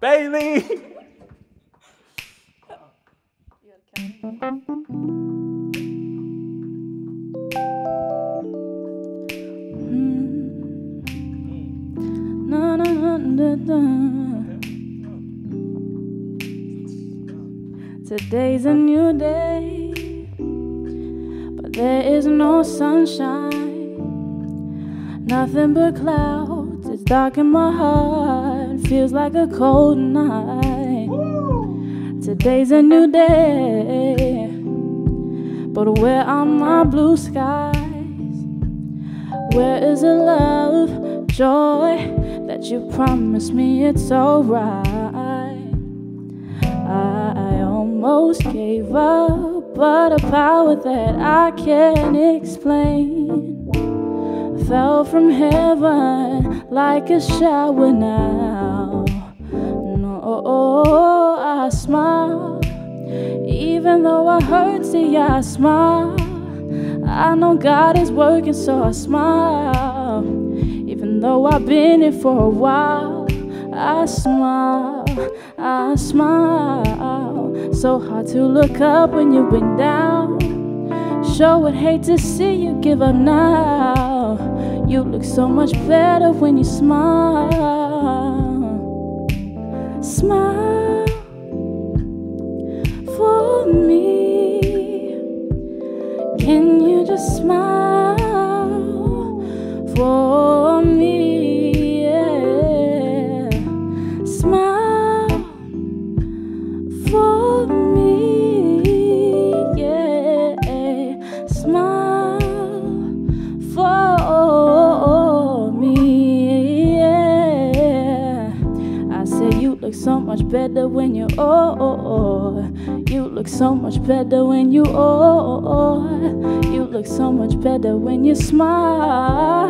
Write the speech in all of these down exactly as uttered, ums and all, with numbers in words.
Bailey. Na, na, na, na, na. Today's a new day, but there is no sunshine, nothing but clouds. It's dark in my heart, feels like a cold night. Today's a new day, but where are my blue skies? Where is the love, joy that you promised me? It's alright. I, I almost gave up, but a power that I can't explain fell from heaven like a shower now. No, I smile, even though I hurt, see I smile. I know God is working, so I smile. Even though I've been here for a while, I smile, I smile. So hard to look up when you've been down. Sure would hate to see you give up now. You look so much better when you smile. Smile for me. Can you just smile for me? Yeah. Smile for me. Yeah. Smile for me. Yeah. I say you look so much better when you oh, oh, oh. You look so much better when you oh, oh. You look so much better when you smile.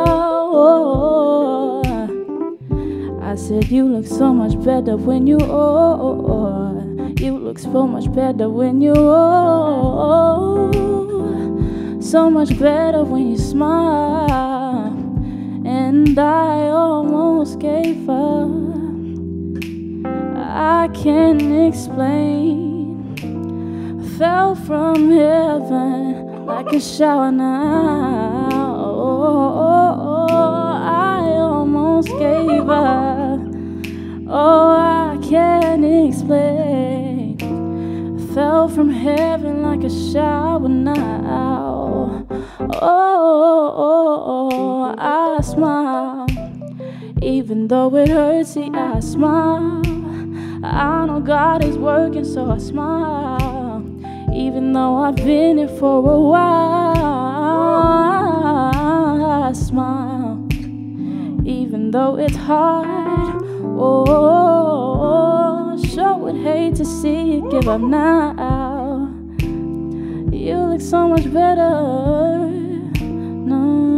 Oh, I said you look so much better when you oh. You look so much better when you oh. So much better when you smile. And I almost gave up. I can't explain. Fell from heaven like a shower now. Oh, oh, oh, I almost gave up. Oh, I can't explain. Fell from heaven like a shower now. Oh, oh, oh, I smile. Even though it hurts, see, I smile. I know God is working, so I smile. Even though I've been here for a while, I smile. Even though it's hard, oh, sure would hate to see you give up now. You look so much better. No.